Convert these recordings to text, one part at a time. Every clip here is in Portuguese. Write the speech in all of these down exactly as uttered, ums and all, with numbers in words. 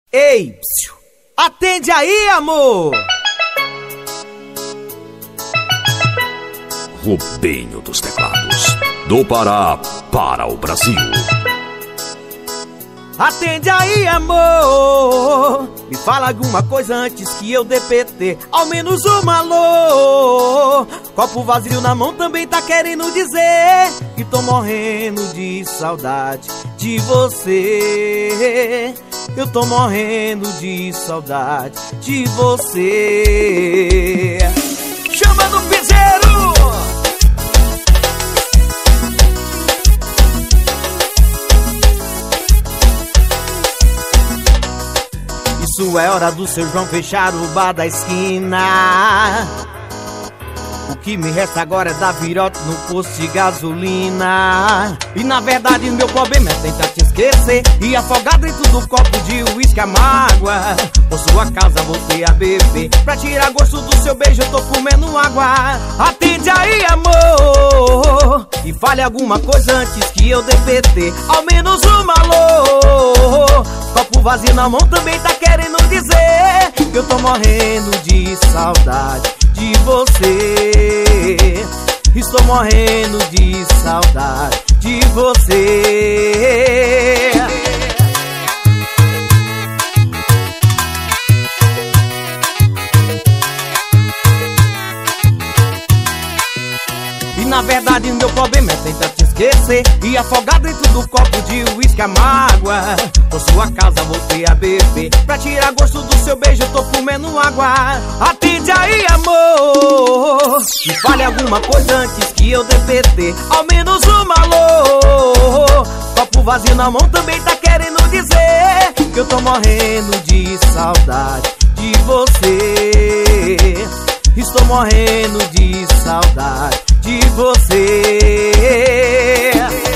Ei, psiu, atende aí, amor! Rubinho dos Teclados, do Pará para o Brasil. Atende aí, amor, me fala alguma coisa antes que eu dê P T. Ao menos um alô. Copo vazio na mão também tá querendo dizer que tô morrendo de saudade de você. Eu tô morrendo de saudade de você. Chama no piseiro! Isso é hora do seu João fechar o bar da esquina. O que me resta agora é dar virote no posto de gasolina. E na verdade meu problema é tentar te esquecer e afogar dentro do copo de uísque a mágoa. Por sua causa voltei a beber, pra tirar gosto do seu beijo eu tô comendo água. Atende aí, amor, e fale alguma coisa antes que eu dê P T. Ao menos um alô. Copo vazio na mão também tá querendo dizer que eu tô morrendo de saudade de você. Estou morrendo de saudade de você. E na verdade meu problema é tentar te esquecer e afogar dentro do copo de uísque a mágoa. Por sua causa voltei a beber, pra tirar gosto do seu beijo eu tô comendo água. Atende aí, amor, e fale alguma coisa antes que eu dê P T. Ao menos um alô. Copo vazio na mão também tá querendo dizer que eu tô morrendo de saudade de você. Estou morrendo de saudade de você.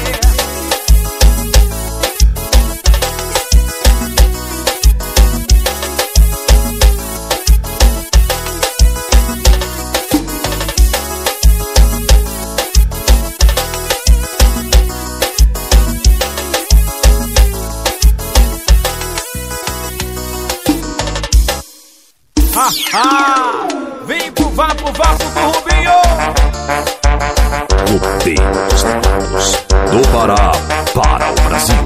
Ha, ha! Vem pro vapo, vapo do Rubinho! Rubinho dos Teclados, do Pará para o Brasil.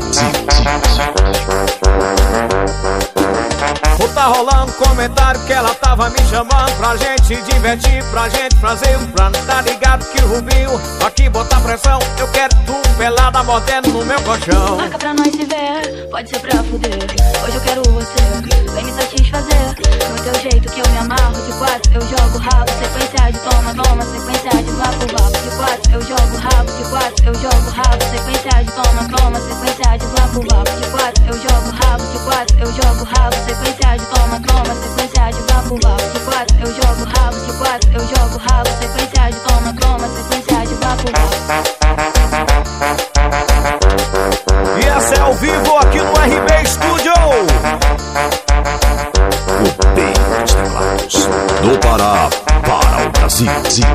Ou tá rolando comentário que ela tava me chamando pra gente divertir, pra gente fazer um plano. Tá ligado que o Rubinho aqui botar pressão. Eu quero tu pelada mordendo no meu colchão. Marca pra nós se ver, pode ser pra fuder. Hoje eu quero você, vem me satisfazer. No teu jeito que eu me amarro, de quatro eu jogo rabo. Sequência de toma, toma, sequência de vapo, vapo. De quatro eu jogo rabo, de quatro eu jogo rabo. Sequência de toma, toma, sequência de vapo, vapo. De quatro eu jogo rabo, de quatro eu jogo rabo. Sequência de toma, toma, sequência de vapo, vapo. De quatro eu jogo rabo, de quatro eu jogo rabo. Sequência de toma, toma, sequência de vapo, vapo. E essa é ao vivo aqui no R B Studio. Rubinho dos Teclados, do Pará para o Brasil.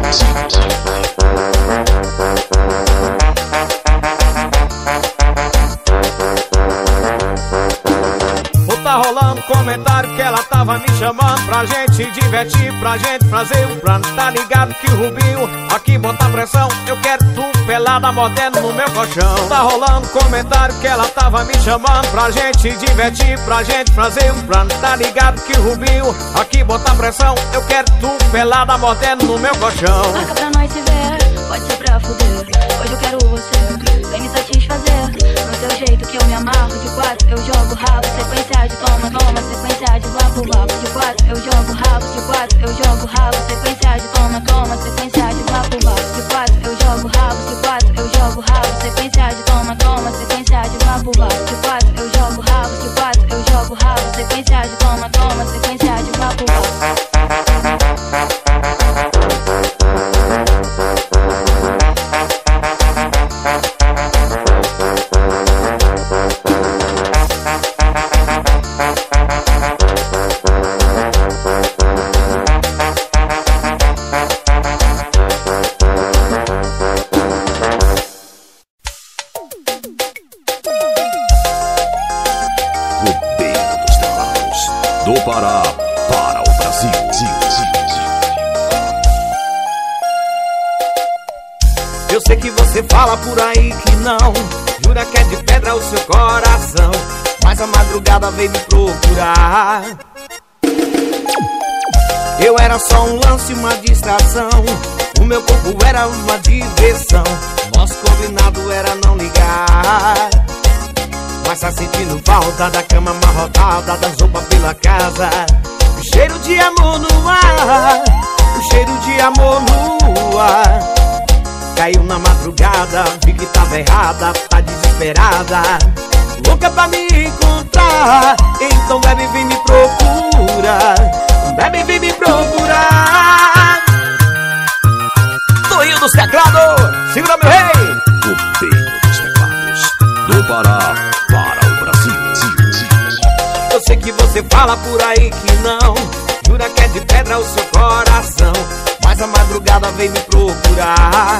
Ou tá rolando comentário que ela tava me chamando pra gente divertir, pra gente fazer um plano. Tá ligado que o Rubinho aqui bota pressão. Eu quero tu pelada mordendo no meu colchão. Tá rolando comentário que ela tava me chamando pra gente divertir, pra gente fazer um plano. Tá ligado que o Rubinho aqui bota pressão. Eu quero tu pelada mordendo no meu colchão. Marca pra nós se ver, pode ser pra fuder. Hoje eu quero você, vem me satisfazer. No teu jeito que eu me amarro, de quatro eu jogo rabo. Sequência de toma, toma, sequência de vapo, vapo. De quatro eu jogo rabo, de quatro eu jogo rabo. Sequência de toma, toma, sequência de vapo, vapo. De quatro eu jogo rabo, de quatro eu jogo rabo. Sequência de toma, toma, sequência de vapo, vapo. De quatro eu jogo rabo, de quatro eu jogo rabo. Sequência de toma, toma, sequência de vapo, vapo. Rubinho dos Teclados. do Pará para o Brasil. Eu sei que você fala por aí que não, jura que é de pedra o seu coração, mas a madrugada veio me procurar. Eu era só um lance, uma distração, o meu corpo era uma diversão, nosso combinado era não ligar. Mas tá sentindo falta da cama amarrotada, das roupas pela casa, o cheiro de amor no ar, o cheiro de amor no ar. Caiu na madrugada, vi que tava errada, tá desesperada, louca pra me encontrar. Então bebe, vem me procurar, bebe, vem me procurar. Toinho dos teclados, segura meu rei. O Toinho dos teclados, do Pará para o Brasil. Eu sei que você fala por aí que não, jura que é de pedra o seu coração, mas a madrugada veio me procurar.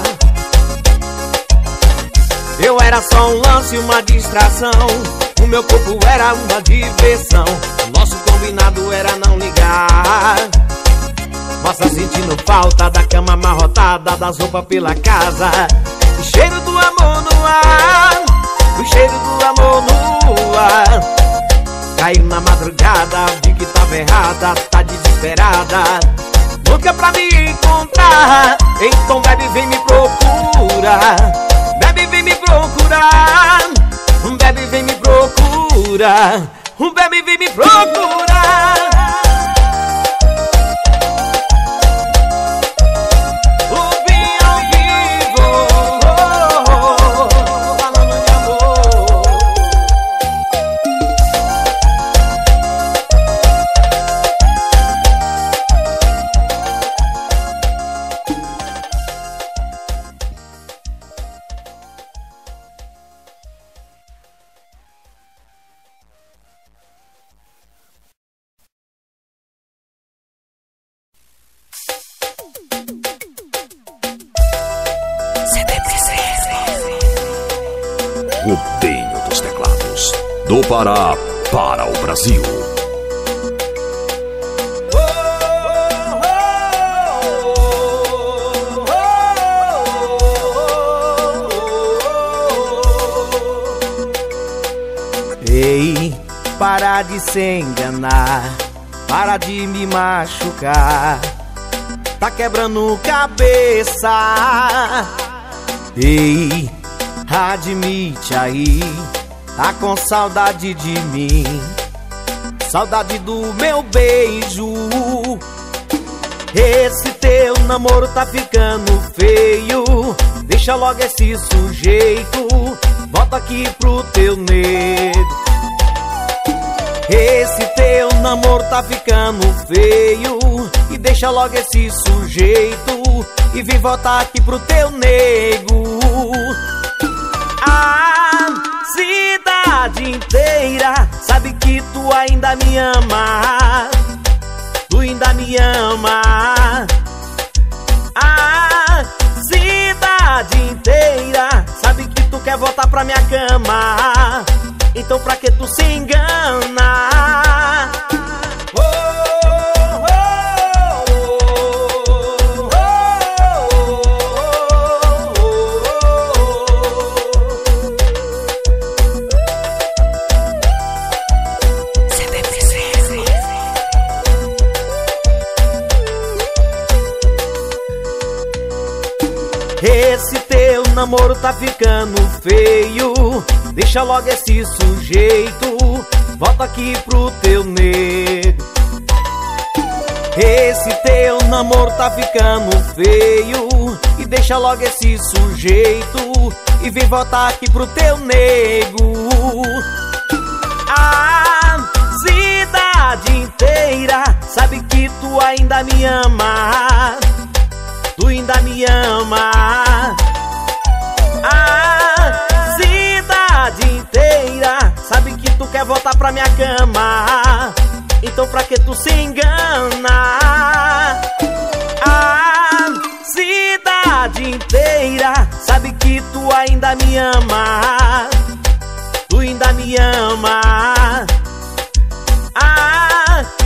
Eu era só um lance, uma distração, o meu corpo era uma diversão, nosso combinado era não ligar. Mas tá sentindo falta da cama amarrotada, das roupas pela casa, o cheiro do amor no ar, o cheiro do amor no ar. Caiu na madrugada, vi que tava errada, tá desesperada, louca pra me encontrar. Então bebe, vem me procurar, bebe, vem me procurar, bebe, vem me procurar, bebe, vem me procurar. O bem ao vivo, falando de amor. O Toinho dos teclados, do Pará para o Brasil. Ei, para de se enganar, para de me machucar, tá quebrando cabeça. Ei, admite aí, tá com saudade de mim, saudade do meu beijo. Esse teu namoro tá ficando feio, deixa logo esse sujeito, volta aqui pro teu nego. Esse teu namoro tá ficando feio, e deixa logo esse sujeito, e vem voltar aqui pro teu nego. A cidade inteira sabe que tu ainda me ama, tu ainda me ama. A cidade inteira sabe que tu quer voltar pra minha cama, então pra que tu se engana? Esse teu namoro tá ficando feio, deixa logo esse sujeito, volta aqui pro teu nego. Esse teu namoro tá ficando feio, e deixa logo esse sujeito, e vem voltar aqui pro teu nego. A cidade inteira sabe que tu ainda me ama, tu ainda me ama. A cidade inteira sabe que tu quer voltar pra minha cama, então pra que tu se engana? A cidade inteira sabe que tu ainda me ama, tu ainda me ama. A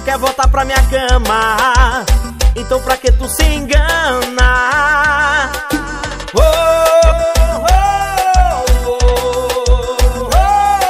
quer voltar pra minha cama, então pra que tu se engana? Oh, oh, oh, oh, oh,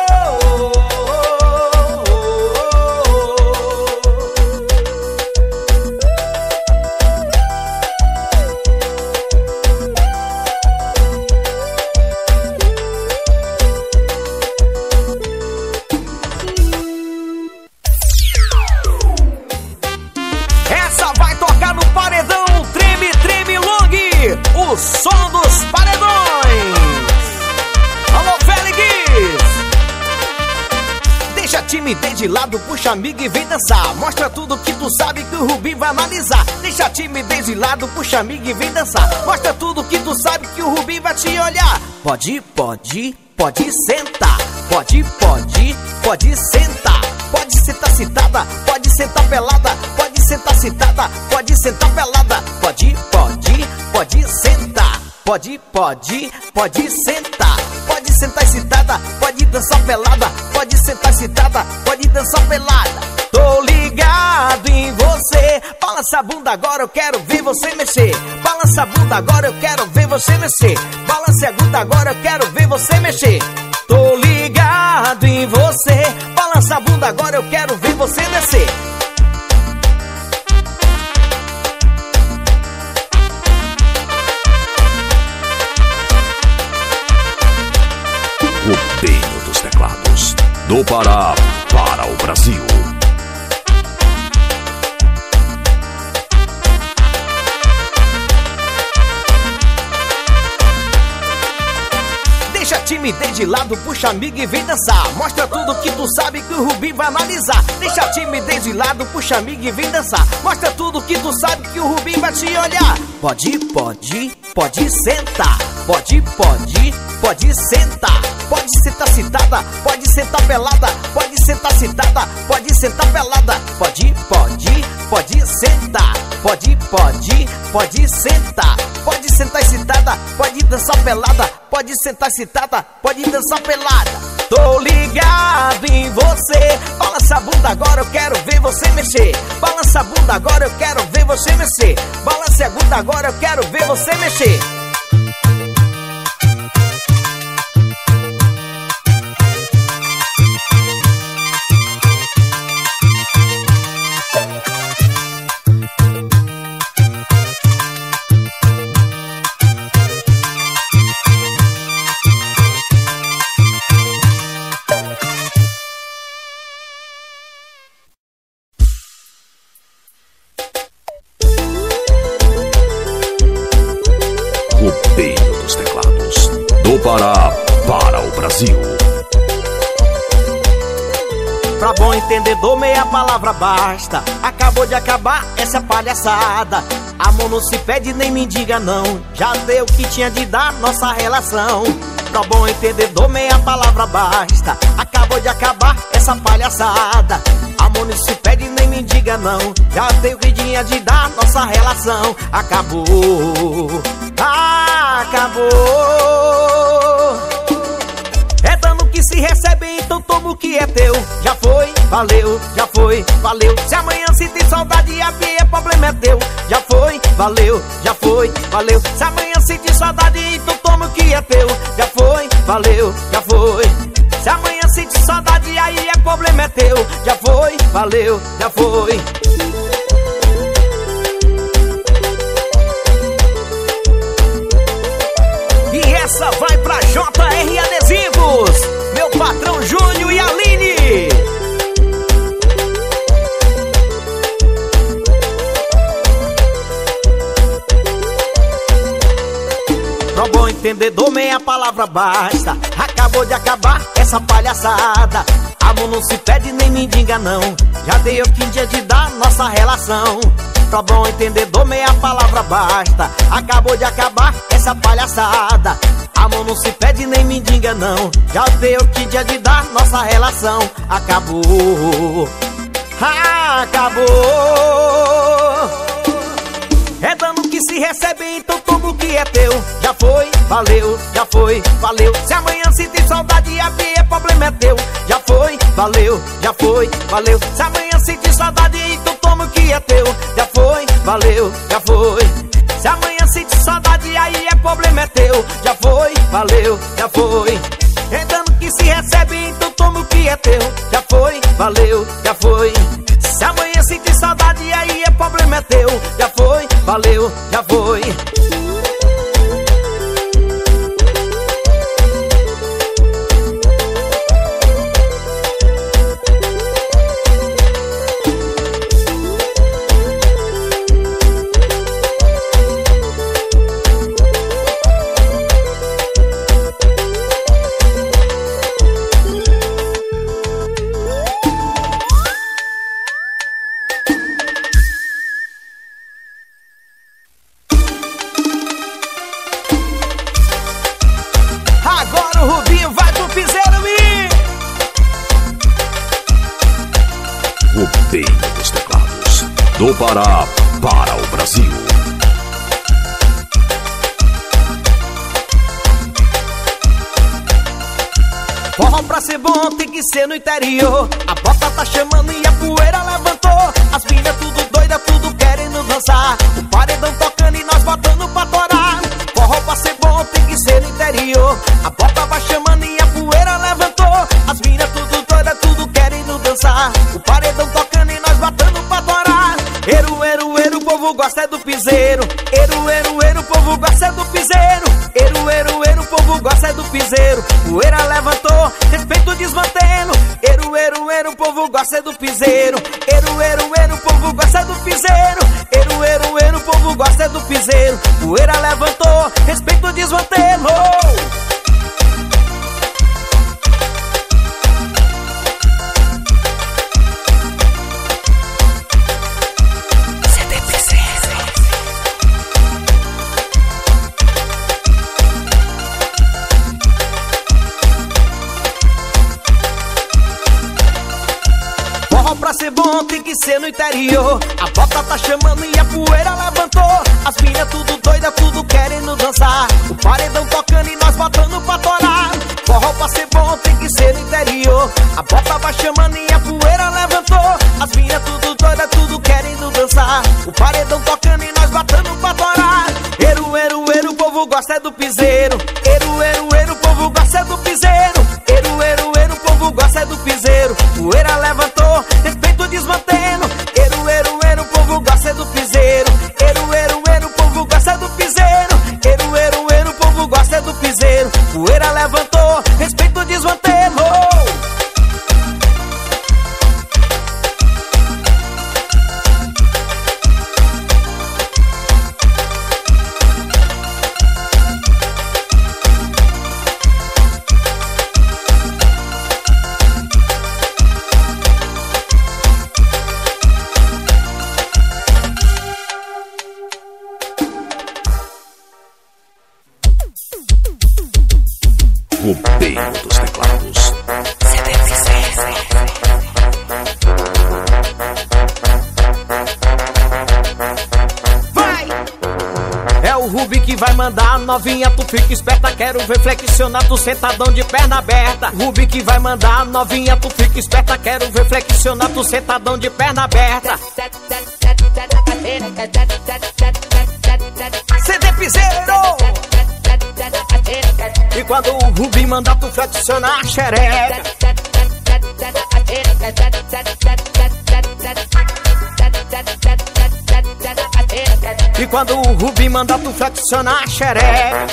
o som dos paredões. Alô, Félix! Deixa a timidez de lado, puxa amigo e vem dançar. Mostra tudo que tu sabe que o Rubinho vai analisar. Deixa a timidez de lado, puxa amigo e vem dançar. Mostra tudo que tu sabe que o Rubinho vai te olhar. Pode, pode, pode sentar. Pode, pode, pode sentar. Pode sentar citada, pode sentar pelada. Pode sentar citada, pode sentar pelada. Pode, pode, pode sentar. Pode, pode, pode sentar. Pode sentar excitada, pode dançar pelada. Pode sentar excitada, pode dançar pelada. Tô ligado em você. Balança a bunda agora, eu quero ver você mexer. Balança a bunda agora, eu quero ver você mexer. Balança a bunda agora, eu quero ver você mexer. Tô ligado em você. Balança a bunda agora, eu quero ver você descer. Rubinho dos teclados, do Pará para o Brasil. Deixa a timidez de lado, puxa amigo e vem dançar. Mostra tudo que tu sabe que o Rubinho vai analisar. Deixa a timidez de lado, puxa amigo e vem dançar. Mostra tudo que tu sabe que o Rubinho vai te olhar. Pode, pode, pode sentar. Pode, pode, pode sentar. Pode sentar citada, pode sentar pelada. Pode sentar citada, pode sentar pelada. Pode, pode, pode sentar. Pode, pode, pode sentar. Pode sentar excitada, pode dançar pelada. Pode sentar excitada, pode dançar pelada. Tô ligado em você. Balança a bunda agora, eu quero ver você mexer. Balança a bunda agora, eu quero ver você mexer. Balança a bunda agora, eu quero ver você mexer. Rubinho dos teclados, do Pará para o Brasil. Pra bom entendedor, meia palavra basta. Acabou de acabar essa palhaçada. Amor não se pede nem me diga não. Já deu o que tinha de dar nossa relação. Pra bom entendedor, meia palavra basta. Acabou de acabar essa palhaçada. Amor não se pede nem me diga não. Já deu o que tinha de dar nossa relação. Acabou, acabou. É dano que se recebe, então toma o que é teu. Já foi, valeu, já foi, valeu. Se amanhã sentir saudade, a via, problema é teu. Já foi, valeu, já foi, valeu. Se amanhã sentir saudade, então toma o que é teu. Já foi, valeu, já foi. Se amanhã sentir saudade, aí é problema é teu. Já foi, valeu, já foi. E essa vai pra J R Adesivos, meu patrão Júnior e Aline. Pra bom entendedor, meia palavra basta. Acabou de acabar essa palhaçada. Amor não se pede nem me diga não. Já dei o que dia de dar nossa relação. Pra bom entendedor, meia palavra basta. Acabou de acabar essa palhaçada. Amor não se pede nem me diga não. Já dei o que dia de dar nossa relação. Acabou, acabou. É dano que se recebe, então toma o que é teu. Já foi, valeu, já foi, valeu. Se amanhã sentir saudade, a via, problema é teu. Já foi, valeu. valeu, já foi, valeu. Se amanhã sentir saudade, então toma o que é teu. Já foi, valeu, já foi. Se amanhã sentir saudade, aí é problema é teu. Já foi, valeu, já foi. É dano que se recebe, então toma o que é teu. Já foi, valeu, já foi. Se amanhã sentir saudade, aí é problema é teu. Já foi, valeu, já foi. Rubinho dos Teclados, do Pará para o Brasil. Forró pra ser bom tem que ser no interior. A bota tá chamando e a poeira levantou. As minas tudo doida, tudo querendo dançar. O paredão tocando e nós botando pra torar. Forró pra ser bom tem que ser no interior. A bota vai chamando e a poeira levantou. As minas tudo doida, tudo querendo dançar. O paredão tocando e nós botando pra torar. Eru, eru, eru, o povo gosta é do piseiro. Eru, eru, eru, o povo gosta é do piseiro. Eru, eru, eru, o povo gosta é do piseiro. Poeira levantou, respeito desmantendo. Eru, eru, eru, o povo gosta é do piseiro. Eru, eru, eru, o povo gosta é do piseiro. Eru, eru, eru, o povo gosta é do piseiro. Poeira levantou, respeito desmantendo. Pra ser bom tem que ser no interior. A bota tá chamando e a poeira levantou. As minas tudo doida, tudo querendo dançar. O paredão tocando e nós botando pra torar. Forró pra ser bom tem que ser no interior. A bota vai chamando e a poeira levantou. As minas tudo doida, tudo querendo dançar. O paredão tocando e nós botando pra torar. Eru, eru, eru, o povo gosta é do piseiro. Eru, eru, eru, o povo gosta é do piseiro. Eru, eru, eru, o povo gosta é do piseiro. Poeira levantou, respeito desmantendo. Eru, eru, eru, o povo gosta é do piseiro. Eru, eru, eru, o povo gosta é do piseiro. Eru, eru, eru, o povo gosta é do piseiro. Poeira levantou, respeito desmantendo. Rubinho dos Teclados. Vai! É o Rubi que vai mandar, novinha, tu fica esperta. Quero ver flexionar tu sentadão de perna aberta. Rubi que vai mandar, novinha, tu fica esperta. Quero ver flexionar tu sentadão de perna aberta. C D Piseiro! E quando o Rubi mandar tu flexionar a xereca. E quando o Rubi mandar tu flexionar a xereca.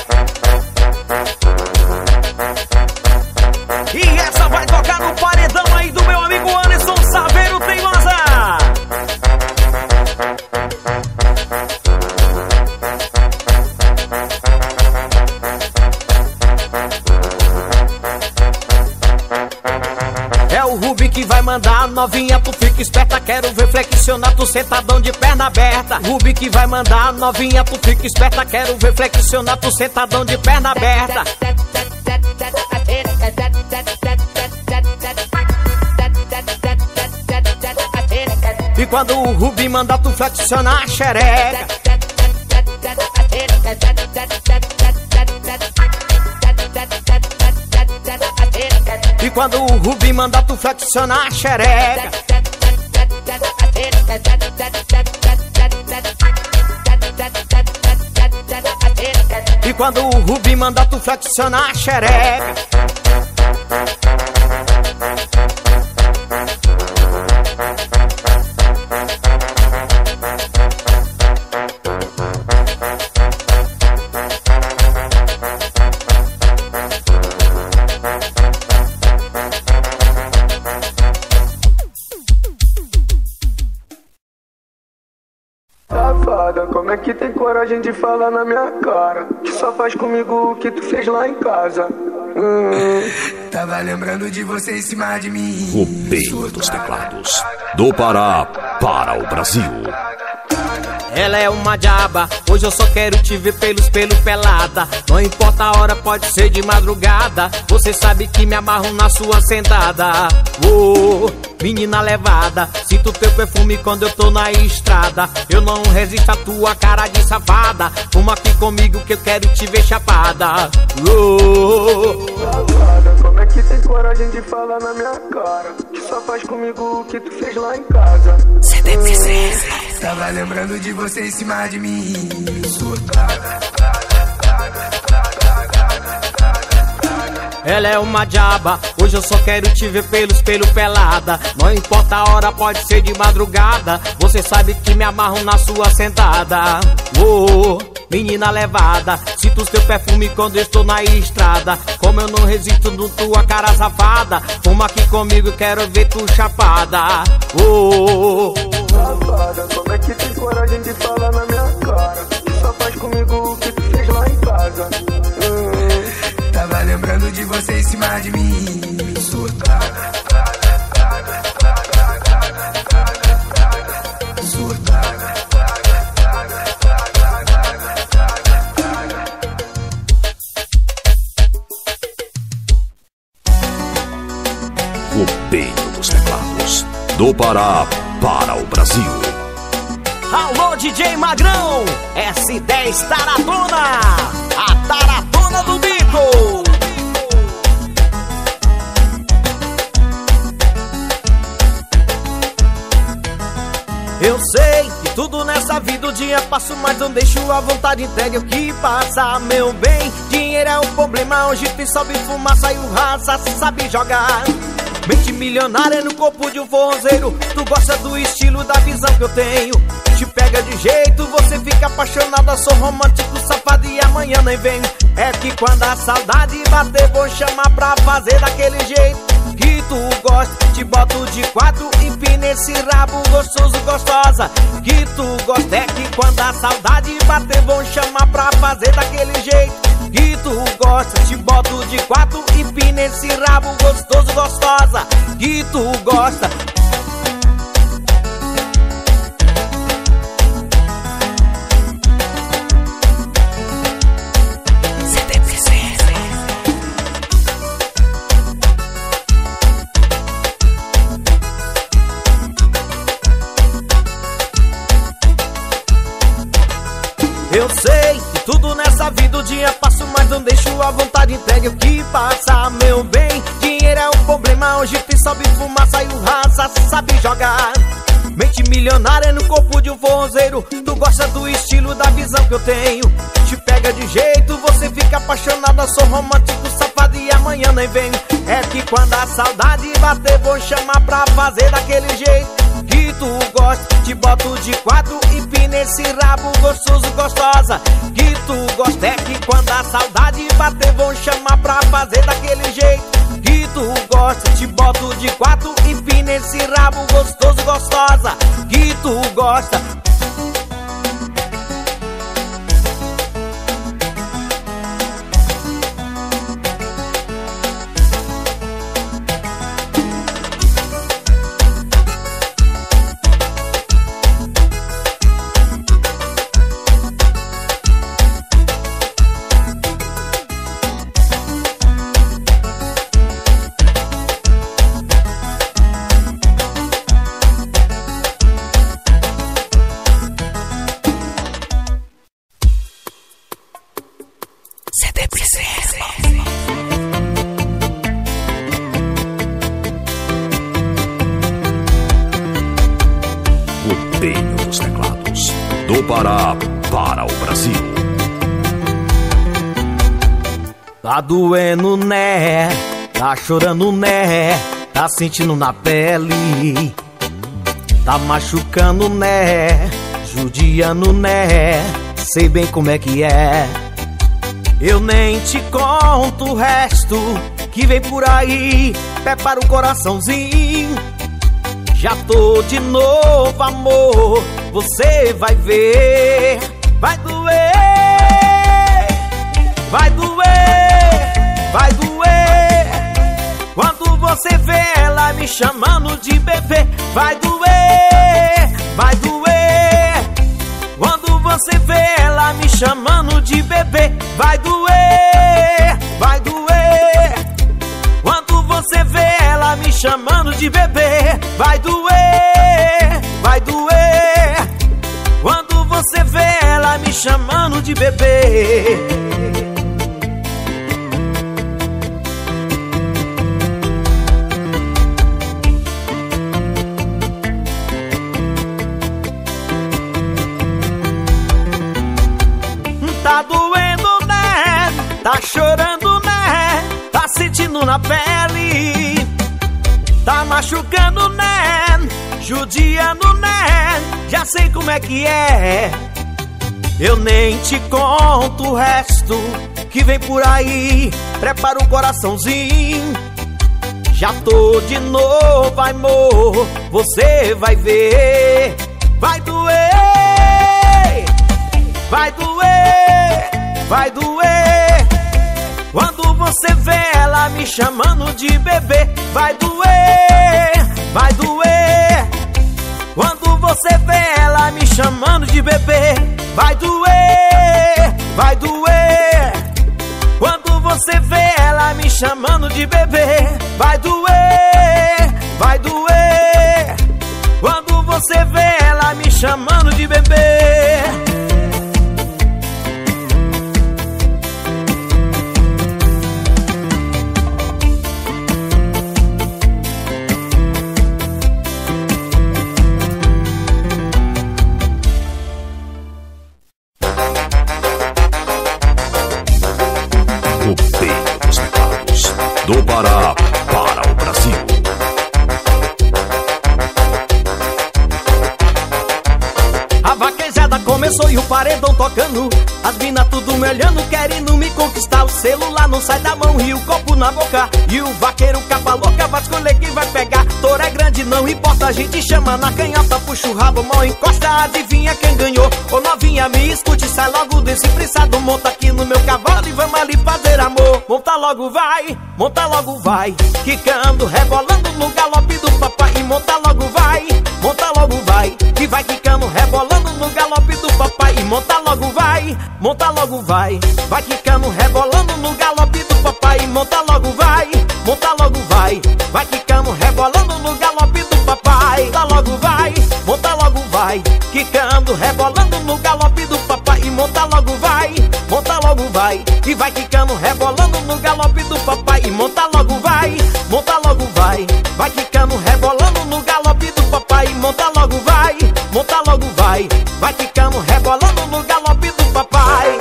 E essa vai tocar no paredão aí do meu amigo Anderson Saveiro Teimosa. É o Rubi que vai mandar, novinha, tu fica esperta. Quero ver flexionar tu sentadão de perna aberta. Rubi que vai mandar, novinha, tu fica esperta. Quero ver flexionar tu sentadão de perna aberta. E quando o Rubi mandar tu flexionar a xereca. E quando o Rubi manda tu flexionar a xereca. E quando o Rubi manda tu flexionar a xereca. Como é que tem coragem de falar na minha cara que só faz comigo o que tu fez lá em casa? Hum. Tava lembrando de você em cima de mim. Rubeinho dos teclados. Do Pará para o Brasil. Ela é uma diaba, hoje eu só quero te ver pelos pelo pelada. Não importa a hora, pode ser de madrugada. Você sabe que me amarro na sua sentada. Oh, menina levada, sinto teu perfume quando eu tô na estrada. Eu não resisto à tua cara de safada. Fuma aqui comigo que eu quero te ver chapada. Oh, safada, como é que tem coragem de falar na minha cara que só faz comigo o que tu fez lá em casa? C D P. Tava lembrando de você em cima de mim. Surtada. Ela é uma diaba, hoje eu só quero te ver pelos pelo pelada. Não importa a hora, pode ser de madrugada. Você sabe que me amarro na sua sentada. Oh, menina levada, sinto o teu perfume quando eu estou na estrada. Como eu não resisto no tua cara safada. Fuma aqui comigo, quero ver tu chapada. Oh, safada, como é que tem coragem de falar na minha cara que só faz comigo o que tu fez lá em casa? Hum. Tava lembrando de você em cima de mim. Surtada. Surtada. Rubeinho dos teclados. Do Pará para o Brasil. Alô, D J Magrão, S dez Taratona, a Taratona do Bico. Eu sei que tudo nessa vida o dia passa, mas não deixo a vontade entregue o que passa, meu bem. Dinheiro é o problema, hoje tem sobe fumaça e o raça sabe jogar. Mente milionária no corpo de um forrozeiro. Tu gosta do estilo, da visão que eu tenho. Te pega de jeito, você fica apaixonada. Sou romântico, safado e amanhã nem venho. É que quando a saudade bater, vou chamar pra fazer daquele jeito que tu gosta. Te boto de quatro, empina esse rabo gostoso, gostosa que tu gosta. É que quando a saudade bater, vou chamar pra fazer daquele jeito que tu gosta. Te boto de quatro, empina esse rabo gostoso, gostosa que tu gosta. Eu sei que tudo nessa vida o dia passa, mas não deixo a vontade entregue o que passa, meu bem. Dinheiro é o problema, hoje tem sobe fumaça e o raça sabe jogar. Mente milionária no corpo de um forrozeiro. Tu gosta do estilo, da visão que eu tenho. Te pega de jeito, você fica apaixonada. Sou romântico, safado e amanhã nem venho. É que quando a saudade bater, vou chamar pra fazer daquele jeito que tu gosta. Te boto de quatro, empina esse rabo gostoso, gostosa que tu gosta. É que quando a saudade bater, vão chamar pra fazer daquele jeito que tu gosta. Te boto de quatro, empina esse rabo gostoso, gostosa que tu gosta. Rubinho dos teclados. Do Pará para o Brasil. Tá doendo, né? Tá chorando, né? Tá sentindo na pele. Tá machucando, né? Judiando, né? Sei bem como é que é. Eu nem te conto o resto que vem por aí. Prepara o coraçãozinho. Já tô de novo, amor. Você vai ver. Vai doer. Vai doer. Vai doer. Quando você vê ela me chamando de bebê. Vai doer. Vai doer. Quando você vê ela me chamando de bebê. Vai doer. Vai doer. Quando você vê ela me chamando de bebê. Vai doer. Vai doer. Quando você vê ela me chamando de bebê. Tá doendo, né? Tá chorando, né? Tá sentindo na pele. Tá machucando, né? Judiando, né? Já sei como é que é. Eu nem te conto o resto que vem por aí. Prepara o coraçãozinho. Já tô de novo, amor. Você vai ver. Vai doer. Vai doer. Vai doer. Quando você vê ela me chamando de bebê. Vai doer. Vai doer. Quando você vê ela me chamando de bebê. Vai doer. Vai doer. Quando você vê ela me chamando de bebê. Vai doer. Vai doer. Quando você vê ela me chamando de bebê. Rubinho dos teclados. Do Pará para o Brasil. A vaquejada começou e o paredão tocando. As minas tudo me olhando, querendo me conquistar. O celular não sai da mão e o copo na boca. E o vaqueiro capa louca vai escolher quem vai pegar. Touro é grande, não importa, a gente chama na canhota. Puxa o rabo, mão encosta, adivinha quem ganhou. Ô novinha, me escute, sai logo desse prensado. Monta aqui no meu cavalo e vamos ali fazer amor. Monta logo vai, monta logo vai. Quicando, rebolando no galope do papai. E monta logo vai, monta logo vai. Que vai quicando, rebolando no galope do papai. E monta logo vai, monta logo vai. Vai quicando, rebolando no galope do papai. E monta logo vai, monta logo vai. Vai quicando, rebolando no galope do papai. Monta logo vai, monta logo vai. Quicando, rebolando no galope do papai. E monta logo vai, monta logo vai. E vai quicando, rebolando no galope do papai. E monta logo vai, monta logo vai. Vai quicando, rebolando no galope do papai. E monta logo vai, monta logo vai. Vai quicando, rebolando no galope do papai.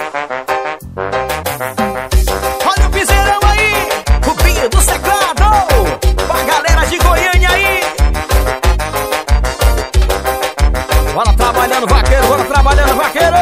Olha o piseirão aí, Rubinho do teclado. Pra galera de Goiânia aí. Bora trabalhando, vaqueiro, bora trabalhando, vaqueiro.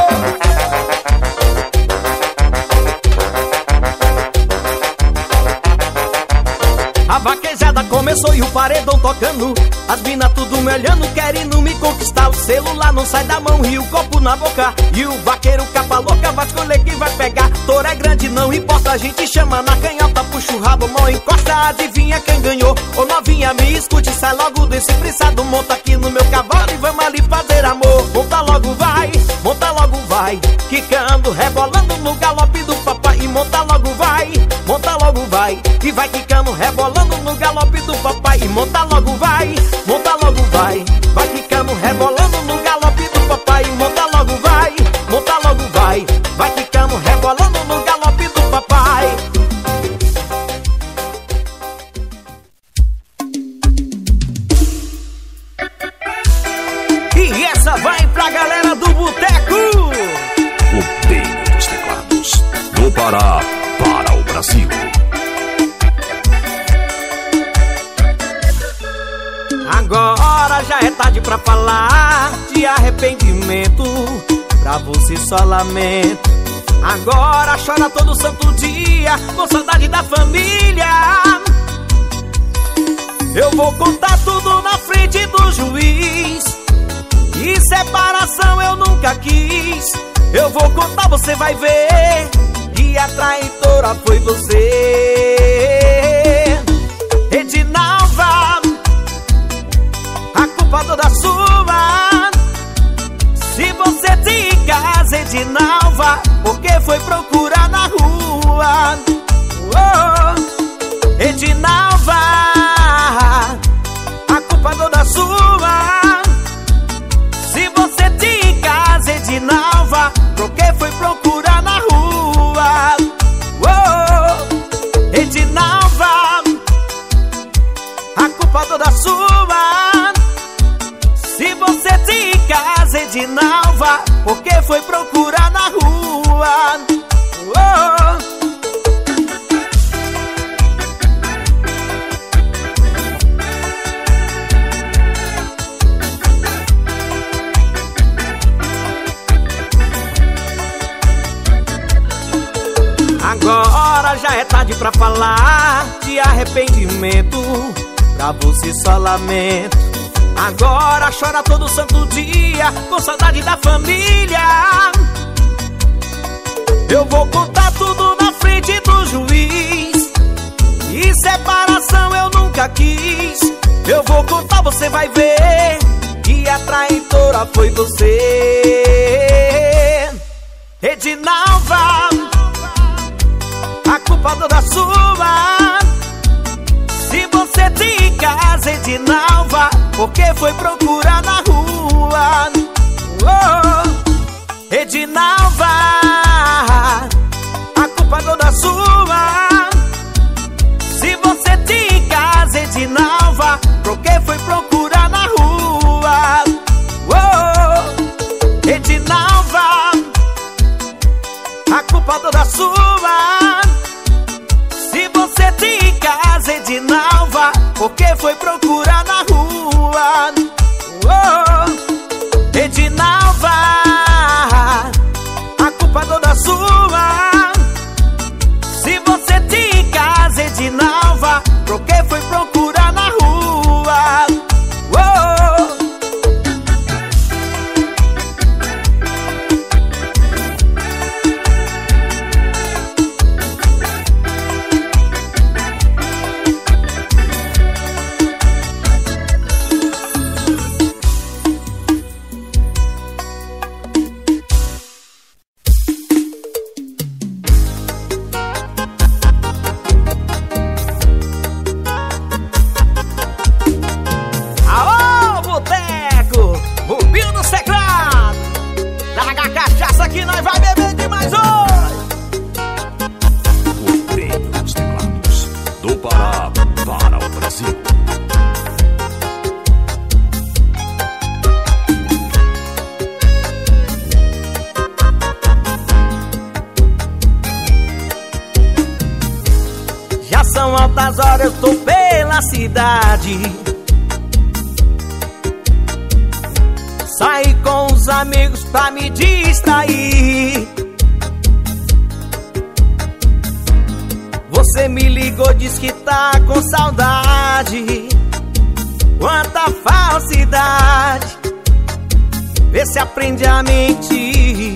A vaquejada começou e o paredão tocando. As minas tudo me olhando, querendo me conquistar. O celular não sai da mão e o copo na boca. E o vaqueiro capa louca vai escolher quem vai pegar. Touro é grande, não importa, a gente chama na canhota. Puxa o rabo, mão encosta, adivinha quem ganhou. Ô novinha, me escute, sai logo desse prensado. Monta aqui no meu cavalo e vamos ali fazer amor. Monta logo vai, monta logo vai. Quicando, rebolando no galope do papai. E monta logo vai, monta logo vai. E vai quicando, rebolando no galope do papai. E monta logo vai, monta logo vai. Vai quicando, rebolando no galope do papai. E monta logo vai, monta logo vai. Vai quicando, rebolando no galope do papai. E essa Pará para o Brasil. Agora já é tarde pra falar de arrependimento, pra você só lamento. Agora chora todo santo dia, com saudade da família. Eu vou contar tudo na frente do juiz, e separação eu nunca quis. Eu vou contar, você vai ver, que a traidora foi você. Edinalva, a culpa toda sua. Se você tinha em casa, Edinalva, por que foi procurar na rua? Oh, Edinalva, a culpa toda sua. Se você tinha em casa, Edinalva, por que foi procurar na rua? Oh, Edinalva, a culpa toda sua. Se você tinha em casa, Edinalva, por que foi procurar na rua? Oh. Agora já é tarde pra falar de arrependimento, pra você só lamento. Agora chora todo santo dia, com saudade da família. Eu vou contar tudo na frente do juiz, e separação eu nunca quis. Eu vou contar, você vai ver, que a traidora foi você. Edinalva, a culpa toda sua. Se você tinha em casa, Edinalva, por que foi procurar na rua? Oh, Edinalva, a culpa toda sua. Se você tinha em casa, Edinalva, por que foi procurar na rua? Oh, Edinalva, a culpa toda sua. Se você tinha em casa, Edinalva, por que foi procurar na rua? Oh, Edinalva, a culpa toda sua. Se você tinha em casa, Edinalva, por que foi procurar na rua? Oh. Que nós vai beber demais hoje. Rodeio dos Teclados, do Pará para o Brasil. Já são altas horas, eu tô pela cidade. Saí com os amigos pra me distrair. Você me ligou, diz que tá com saudade. Quanta falsidade, vê se aprende a mentir.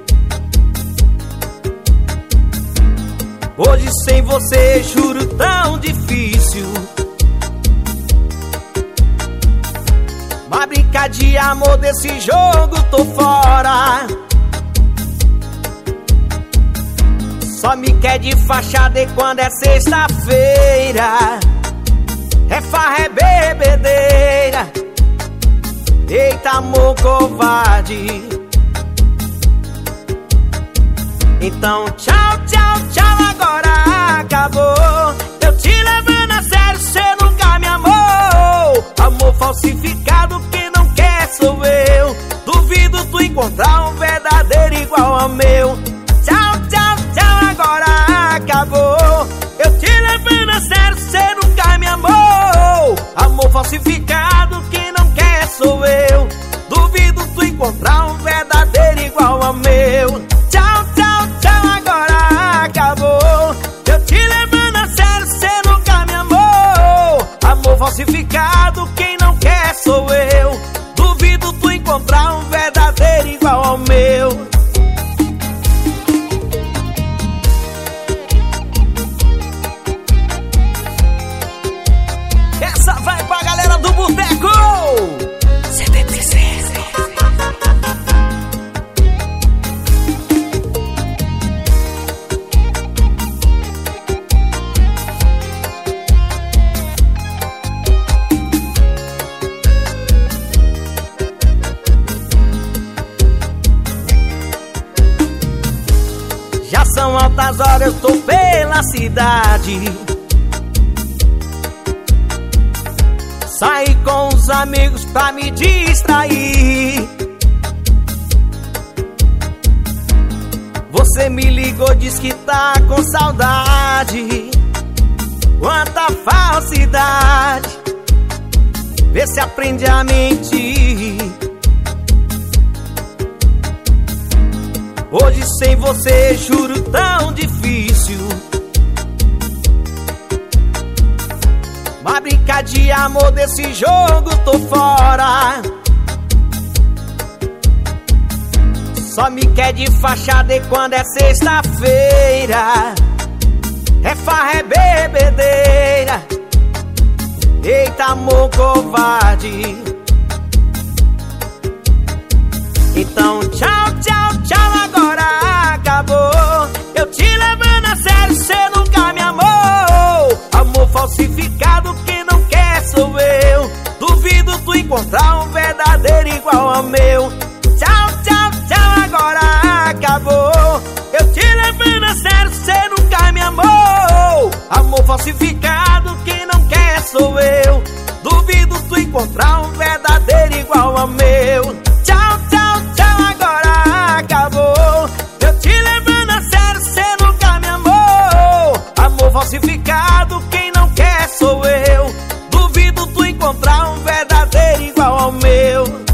Hoje sem você, juro, tão difícil. Mas brincar de amor desse jogo, tô fora. Só me quer de fachada e quando é sexta-feira é farra, é bebedeira. Eita, amor covarde. Então tchau, tchau, tchau, agora acabou. Eu te levando a sério, cê nunca me amou. Amor falsificado, quem não quer sou eu. Duvido tu encontrar um verdadeiro igual ao meu. Tchau, tchau, tchau, agora falsificado, quem não quer sou eu. Duvido tu encontrar um verdadeiro igual ao meu. Essa vai pra galera do Boteco setenta e seis. Já são altas horas, eu tô pela cidade. Saí com os amigos pra me distrair. Você me ligou, diz que tá com saudade. Quanta falsidade. Vê se aprende a mentir. Hoje sem você, juro, tão difícil. Mas brincar de amor desse jogo, tô fora. Só me quer de fachada e quando é sexta-feira é farra, é bebedeira. Eita, amor covarde. Então tchau, tchau, tchau, agora acabou. Eu te levando a sério, cê nunca me amou. Amor falsificado, quem não quer sou eu. Duvido tu encontrar um verdadeiro igual ao meu. Tchau, tchau, tchau, agora acabou. Eu te levando a sério, cê nunca me amou. Amor falsificado, quem não quer sou eu. Duvido tu encontrar um verdadeiro igual ao meu. Tchau, tchau, tchau, agora acabou. Eu te levando a sério, cê nunca me amou. Amor falsificado, quem não quer sou eu. Duvido tu encontrar um verdadeiro igual ao meu.